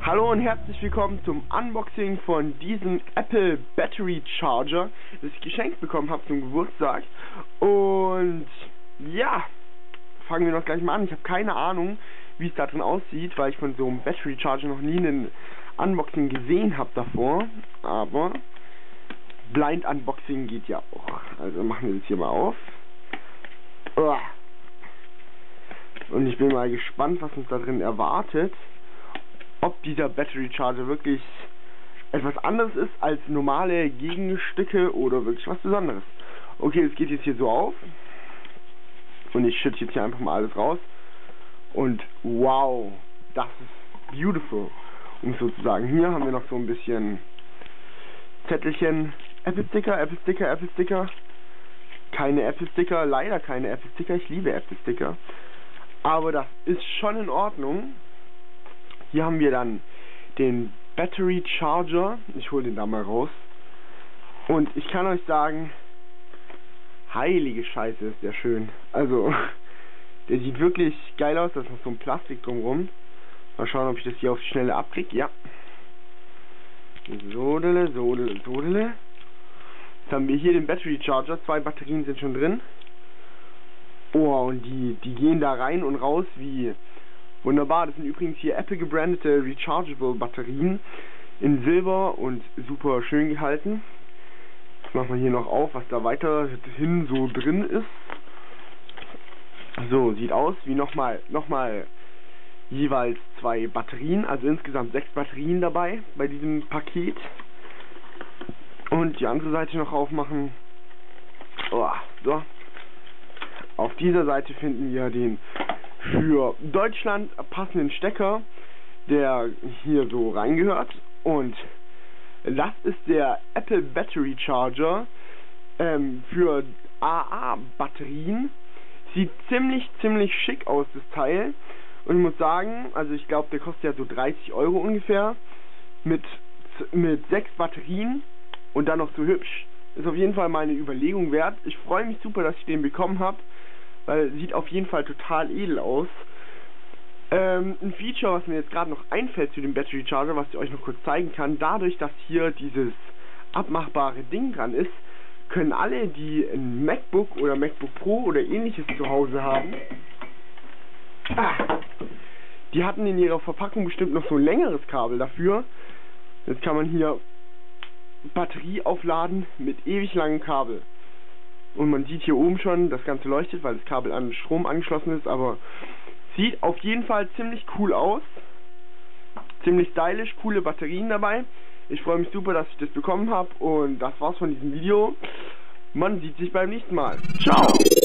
Hallo und herzlich willkommen zum Unboxing von diesem Apple Battery Charger, das ich geschenkt bekommen habe zum Geburtstag. Und ja, fangen wir noch gleich mal an. Ich habe keine Ahnung, wie es da drin aussieht, weil ich von so einem Battery Charger noch nie einen Unboxing gesehen habe davor. Aber Blind Unboxing geht ja auch. Also machen wir das hier mal auf. Und ich bin mal gespannt, was uns da drin erwartet. Ob dieser Battery Charger wirklich etwas anderes ist als normale Gegenstücke oder wirklich was Besonderes. Okay, es geht jetzt hier so auf. Und ich schütte jetzt hier einfach mal alles raus. Und wow, das ist beautiful. Um es so zu sagen. Hier haben wir noch so ein bisschen Zettelchen. Apple Sticker, Apple Sticker, Apple Sticker. Keine Apple Sticker, leider keine Apple Sticker. Ich liebe Apple Sticker. Aber das ist schon in Ordnung. Hier haben wir dann den Battery Charger. Ich hole den da mal raus. Und ich kann euch sagen, heilige Scheiße ist der schön. Also, der sieht wirklich geil aus. Da ist noch so ein Plastik drumherum. Mal schauen, ob ich das hier auf die Schnelle abkriege. Ja. Sodele, sodele, sodele. Jetzt haben wir hier den Battery Charger. 2 Batterien sind schon drin. Oh, und die gehen da rein und raus wie wunderbar. Das sind übrigens hier Apple gebrandete Rechargeable Batterien in Silber und super schön gehalten. Jetzt machen wir hier noch auf, was da weiterhin so drin ist. So, sieht aus wie nochmal jeweils 2 Batterien, also insgesamt 6 Batterien dabei bei diesem Paket. Und die andere Seite noch aufmachen. Oh, so. Auf dieser Seite finden wir den für Deutschland passenden Stecker, der hier so reingehört. Und das ist der Apple Battery Charger für AA-Batterien. Sieht ziemlich schick aus, das Teil. Und ich muss sagen, also ich glaube, der kostet ja so 30 € ungefähr. Mit 6 Batterien und dann noch so hübsch. Ist auf jeden Fall mal eine Überlegung wert. Ich freue mich super, dass ich den bekommen habe. Weil sieht auf jeden Fall total edel aus. Ein Feature, was mir jetzt gerade noch einfällt zu dem Battery Charger, was ich euch noch kurz zeigen kann, dadurch, dass hier dieses abmachbare Ding dran ist, können alle, die ein MacBook oder MacBook Pro oder ähnliches zu Hause haben, die hatten in ihrer Verpackung bestimmt noch so ein längeres Kabel dafür. Jetzt kann man hier Batterie aufladen mit ewig langem Kabel. Und man sieht hier oben schon, das Ganze leuchtet, weil das Kabel an Strom angeschlossen ist, aber sieht auf jeden Fall ziemlich cool aus. Ziemlich stylisch, coole Batterien dabei. Ich freue mich super, dass ich das bekommen habe und das war's von diesem Video. Man sieht sich beim nächsten Mal. Ciao!